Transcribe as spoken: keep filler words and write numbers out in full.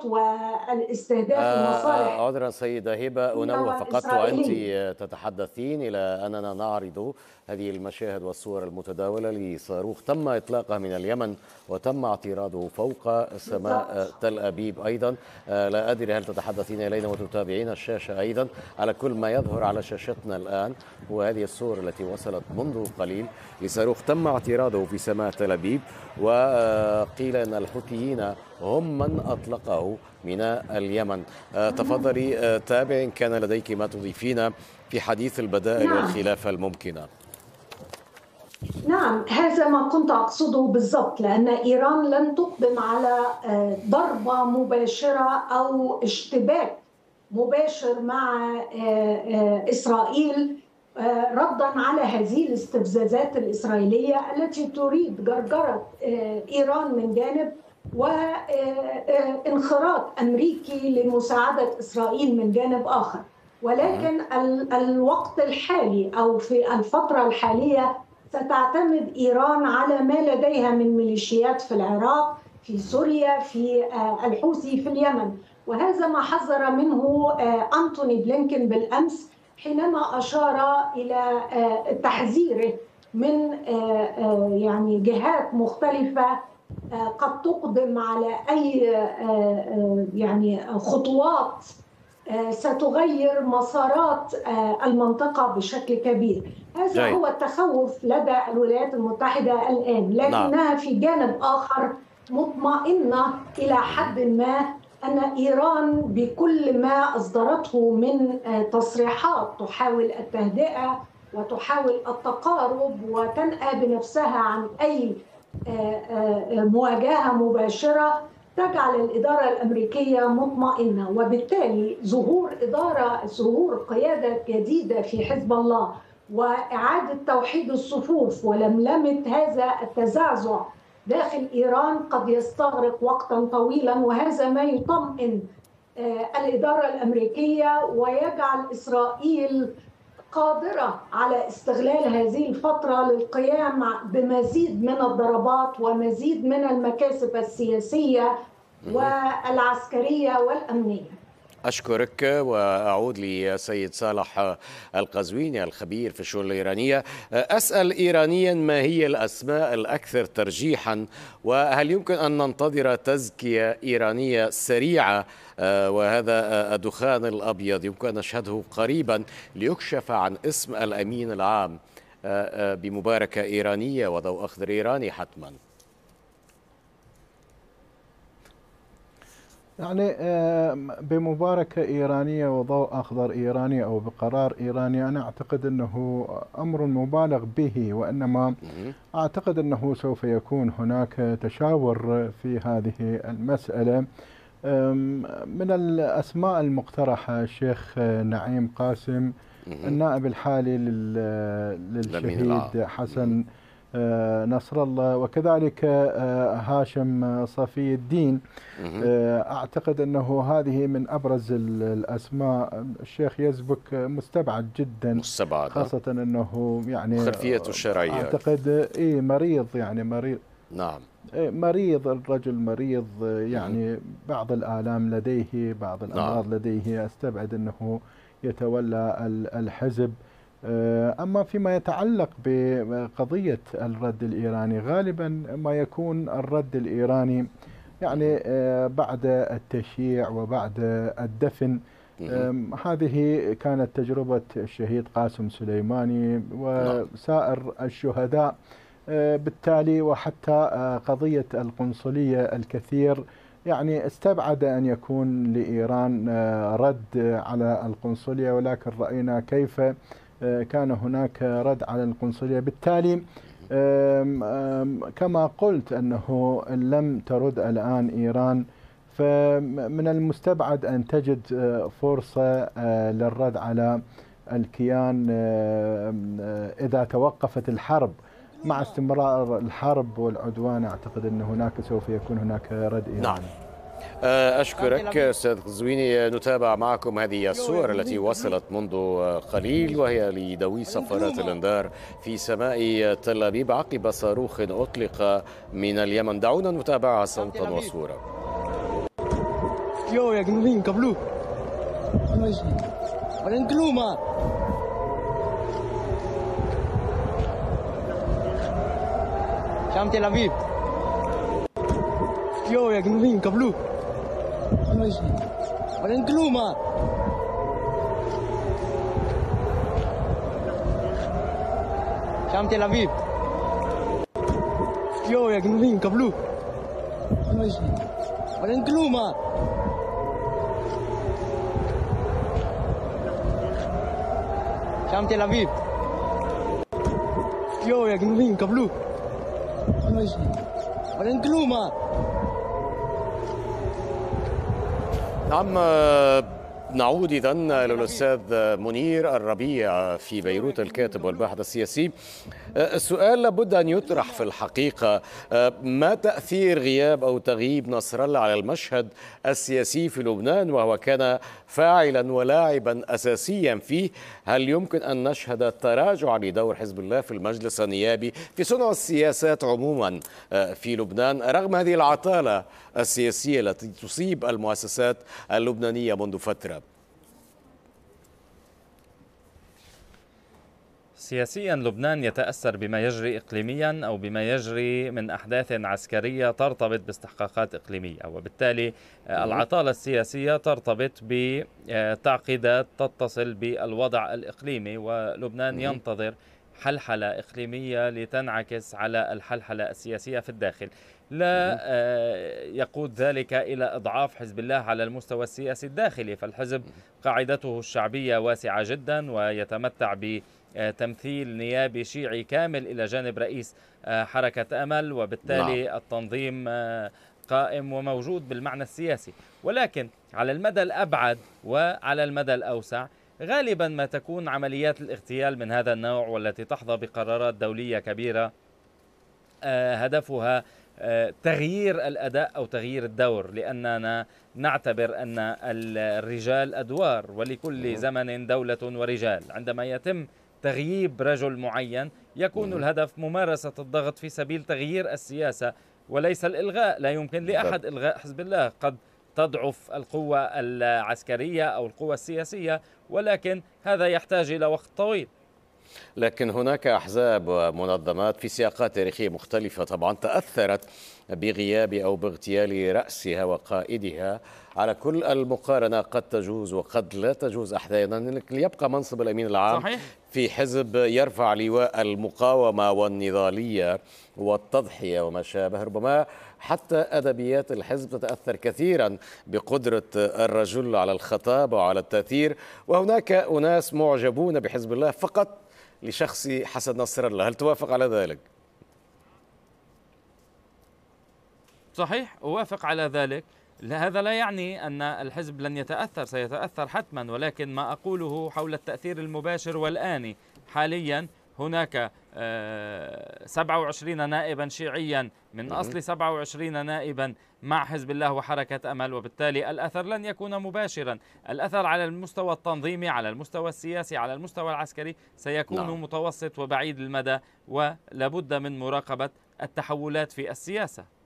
الصادرات والاستهداف المصالح عذرا سيدة هبة، أنوه فقط وأنت تتحدثين إلى أننا نعرض هذه المشاهد والصور المتداولة لصاروخ تم إطلاقه من اليمن وتم اعتراضه فوق سماء تل أبيب أيضا. لا أدري هل تتحدثين إلينا وتتابعين الشاشة أيضا؟ على كل ما يظهر على شاشتنا الآن وهذه الصور التي وصلت منذ قليل لصاروخ تم اعتراضه في سماء تل أبيب، وقيل أن الحوثيين هم من أطلقه من اليمن. تفضلي تابع إن كان لديك ما تضيفين في حديث البدائل نعم. والخلافة الممكنة. نعم، هذا ما كنت أقصده بالضبط، لأن إيران لن تقدم على ضربة مباشرة أو اشتباك مباشر مع إسرائيل ردا على هذه الاستفزازات الإسرائيلية التي تريد جرجرة إيران من جانب وانخراط أمريكي لمساعدة إسرائيل من جانب آخر. ولكن الوقت الحالي أو في الفترة الحالية ستعتمد إيران على ما لديها من ميليشيات في العراق، في سوريا، في الحوثي في اليمن. وهذا ما حذر منه أنتوني بلينكن بالأمس حينما أشار إلى تحذيره من يعني جهات مختلفة قد تقدم على أي يعني خطوات ستغير مسارات المنطقة بشكل كبير. هذا جاي. هو التخوف لدى الولايات المتحدة الآن، لكنها في جانب آخر مطمئنة إلى حد ما أن إيران بكل ما أصدرته من تصريحات تحاول التهدئة وتحاول التقارب وتنأى بنفسها عن أي مواجهة مباشرة تجعل الإدارة الأمريكية مطمئنة. وبالتالي ظهور إدارة ظهور قيادة جديدة في حزب الله وإعادة توحيد الصفوف ولملمة هذا التزعزع داخل إيران قد يستغرق وقتا طويلا، وهذا ما يطمئن الإدارة الأمريكية ويجعل إسرائيل قادرة على استغلال هذه الفترة للقيام بمزيد من الضربات ومزيد من المكاسب السياسية والعسكرية والأمنية. أشكرك وأعود لسيد صالح القزويني الخبير في الشؤون الإيرانية. أسأل إيرانيا، ما هي الأسماء الأكثر ترجيحا، وهل يمكن أن ننتظر تزكية إيرانية سريعة وهذا الدخان الأبيض يمكن أن نشهده قريبا ليكشف عن اسم الأمين العام بمباركة إيرانية وضوء أخضر إيراني حتما؟ يعني بمباركة إيرانية وضوء أخضر إيراني أو بقرار إيراني، أنا أعتقد أنه أمر مبالغ به، وإنما أعتقد أنه سوف يكون هناك تشاور في هذه المسألة. من الأسماء المقترحة الشيخ نعيم قاسم النائب الحالي للشهيد حسن نصر الله، وكذلك هاشم صفي الدين. أعتقد أنه هذه من أبرز الأسماء. الشيخ يزبك مستبعد جدا، مستبعد خاصة أنه يعني خلفيته الشرعية أعتقد إيه مريض، يعني مريض. نعم مريض، الرجل مريض، يعني بعض الآلام لديه، بعض الأمراض نعم. لديه. أستبعد أنه يتولى الحزب. أما فيما يتعلق بقضية الرد الإيراني، غالبا ما يكون الرد الإيراني يعني بعد التشييع وبعد الدفن. هذه كانت تجربة الشهيد قاسم سليماني وسائر الشهداء. بالتالي وحتى قضية القنصلية الكثير يعني استبعد أن يكون لإيران رد على القنصلية، ولكن رأينا كيف كان هناك رد على القنصلية. بالتالي كما قلت أنه إن لم ترد الآن إيران، فمن المستبعد أن تجد فرصة للرد على الكيان إذا توقفت الحرب. مع استمرار الحرب والعدوان أعتقد أن هناك سوف يكون هناك رد إيراني. نعم. أشكرك أستاذ قزويني. نتابع معكم هذه الصور التي وصلت منذ قليل وهي لدوي صفارات الإنذار في سماء تل أبيب عقب صاروخ أطلق من اليمن. دعونا نتابعها صوتا وصورة. يو يا جنوبيين قبلوه ماشي بعدين كلوما شام تل أبيب يو يا جنوبيين قبلوه ماشي بعدين كلوما شام تل أبيب يو يا جنوبيين قبلوه ماشي بعدين كلوما شام تل أبيب يو يا جنوبيين قبلوه ماشي بعدين كلوما. نعم، نعود إذا إلى الأستاذ منير الربيع في بيروت، الكاتب والباحث السياسي. السؤال لابد أن يطرح في الحقيقة: ما تأثير غياب أو تغييب نصر الله على المشهد السياسي في لبنان، وهو كان فاعلا ولاعبا أساسيا فيه؟ هل يمكن أن نشهد تراجع لدور حزب الله في المجلس النيابي في صنع السياسات عموما في لبنان رغم هذه العطالة السياسية التي تصيب المؤسسات اللبنانية منذ فترة؟ سياسيا لبنان يتأثر بما يجري إقليميا أو بما يجري من أحداث عسكرية ترتبط باستحقاقات إقليمية، وبالتالي العطالة السياسية ترتبط بتعقيدات تتصل بالوضع الإقليمي، ولبنان ينتظر حلحلة إقليمية لتنعكس على الحلحلة السياسية في الداخل. لا يقود ذلك إلى إضعاف حزب الله على المستوى السياسي الداخلي، فالحزب قاعدته الشعبية واسعة جدا ويتمتع ب تمثيل نيابي شيعي كامل إلى جانب رئيس حركة أمل، وبالتالي نعم. التنظيم قائم وموجود بالمعنى السياسي. ولكن على المدى الأبعد وعلى المدى الأوسع غالبا ما تكون عمليات الاغتيال من هذا النوع والتي تحظى بقرارات دولية كبيرة هدفها تغيير الأداء أو تغيير الدور، لأننا نعتبر أن الرجال أدوار ولكل زمن دولة ورجال. عندما يتم تغييب رجل معين يكون الهدف ممارسة الضغط في سبيل تغيير السياسة وليس الإلغاء. لا يمكن لأحد إلغاء حزب الله، قد تضعف القوة العسكرية أو القوة السياسية، ولكن هذا يحتاج إلى وقت طويل. لكن هناك أحزاب ومنظمات في سياقات تاريخية مختلفة طبعا تأثرت بغياب أو باغتيال رأسها وقائدها. على كل المقارنة قد تجوز وقد لا تجوز أحيانا، لكن يبقى منصب الأمين العام صحيح. في حزب يرفع لواء المقاومة والنضالية والتضحية وما شابه. ربما حتى أدبيات الحزب تتأثر كثيرا بقدرة الرجل على الخطاب وعلى التأثير، وهناك أناس معجبون بحزب الله فقط لشخص حسن نصر الله. هل توافق على ذلك؟ صحيح، أوافق على ذلك. هذا لا يعني أن الحزب لن يتأثر، سيتأثر حتما، ولكن ما أقوله حول التأثير المباشر والآني. حاليا هناك سبعة وعشرين نائبا شيعيا من أصل سبعة وعشرين نائبا مع حزب الله وحركة أمل، وبالتالي الأثر لن يكون مباشرا. الأثر على المستوى التنظيمي، على المستوى السياسي، على المستوى العسكري سيكون نعم. متوسط وبعيد المدى، ولابد من مراقبة التحولات في السياسة.